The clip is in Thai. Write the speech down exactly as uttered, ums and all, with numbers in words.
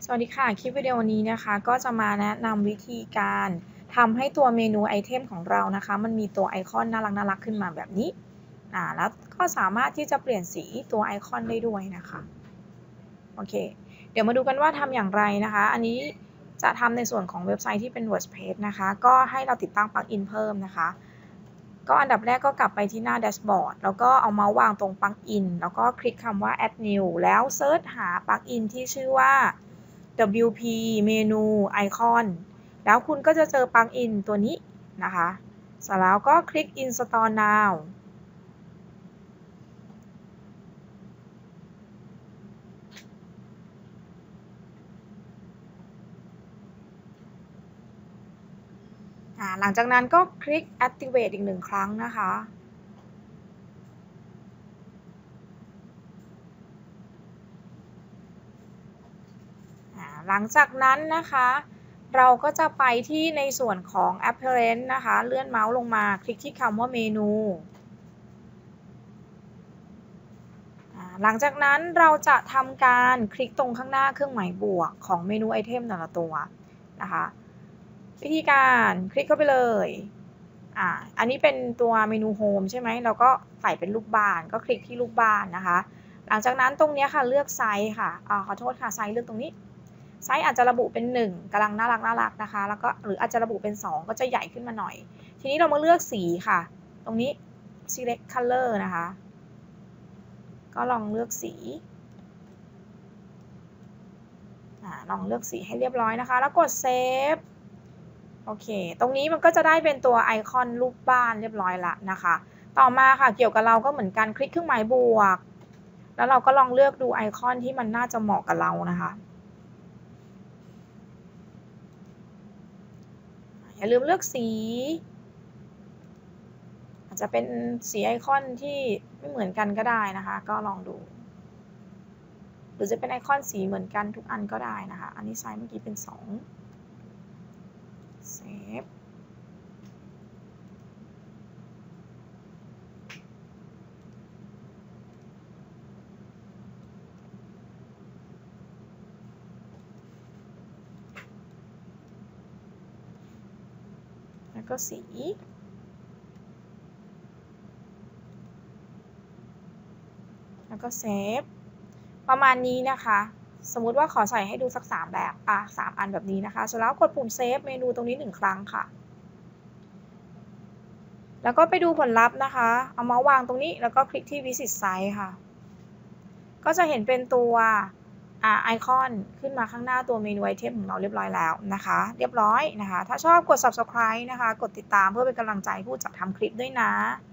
สวัสดีค่ะ คลิปวิดีโอนี้นะคะก็จะมาแนะนำวิธีการทำให้ตัวเมนูไอเทมของเรานะคะมันมีตัวไอคอนน่ารักๆขึ้นมาแบบนี้อ่าแล้วก็สามารถที่จะเปลี่ยนสีตัวไอคอนได้ด้วยนะคะโอเคเดี๋ยวมาดูกันว่าทำอย่างไรนะคะอันนี้จะทำในส่วนของเว็บไซต์ที่เป็น WordPress นะคะก็ให้เราติดตั้งปลั๊กอินเพิ่มนะคะก็อันดับแรกก็กลับไปที่หน้าแดชบอร์ดแล้วก็เอาเมาส์วางตรงปลั๊กอินแล้วก็คลิกคำว่า add new แล้วเซิร์ชหาปลั๊กอินที่ชื่อว่า ดับเบิลยู พี เมนูไอคอนแล้วคุณก็จะเจอปลั๊กอินตัวนี้นะคะเสร็จแล้วก็คลิก install now หลังจากนั้นก็คลิก activate อีกหนึ่งครั้งนะคะหลังจากนั้นนะคะเราก็จะไปที่ในส่วนของ appearance นะคะเลื่อนเมาส์ลงมาคลิกที่คำว่าเมนูหลังจากนั้นเราจะทำการคลิกตรงข้างหน้าเครื่องหมายบวกของเมนูไอเทมแต่ละตัวนะคะวิธีการคลิกเข้าไปเลยอ่าอันนี้เป็นตัวเมนูโฮมใช่ไหมเราก็ใส่เป็นรูปบ้านก็คลิกที่รูปบ้านนะคะหลังจากนั้นตรงนี้ค่ะเลือกไซส์ค่ะอ่าขอโทษค่ะไซส์เลือกตรงนี้ไซส์อาจจะระบุเป็นหนึ่งกำลังน่ารักน่ารักนะคะแล้วก็หรืออาจจะระบุเป็นสองก็จะใหญ่ขึ้นมาหน่อยทีนี้เรามาเลือกสีค่ะตรงนี้ select color นะคะก็ลองเลือกสีลองเลือกสีให้เรียบร้อยนะคะแล้วกดเซฟโอเคตรงนี้มันก็จะได้เป็นตัวไอคอนรูปบ้านเรียบร้อยละนะคะต่อมาค่ะเกี่ยวกับเราก็เหมือนกันคลิกเครื่องหมายบวกแล้วเราก็ลองเลือกดูไอคอนที่มันน่าจะเหมาะกับเรานะคะอย่าลืมเลือกสีอาจจะเป็นสีไอคอนที่ไม่เหมือนกันก็ได้นะคะก็ลองดูหรือจะเป็นไอคอนสีเหมือนกันทุกอันก็ได้นะคะอันนี้ไซส์เมื่อกี้เป็นสองเซฟแล้วก็สีแล้วก็เซฟประมาณนี้นะคะสมมุติว่าขอใส่ให้ดูสักสามแบบอ่ะสามอันแบบนี้นะคะเสร็จแล้วกดปุ่มเซฟเมนูตรงนี้หนึ่งครั้งค่ะแล้วก็ไปดูผลลัพธ์นะคะเอาเมาส์วางตรงนี้แล้วก็คลิกที่ visit site ค่ะก็จะเห็นเป็นตัวไอคอนขึ้นมาข้างหน้าตัวเมนูไอเทมของเราเรียบร้อยแล้วนะคะเรียบร้อยนะคะถ้าชอบกด subscribe นะคะกดติดตามเพื่อเป็นกำลังใจผู้จัดทำคลิปด้วยนะ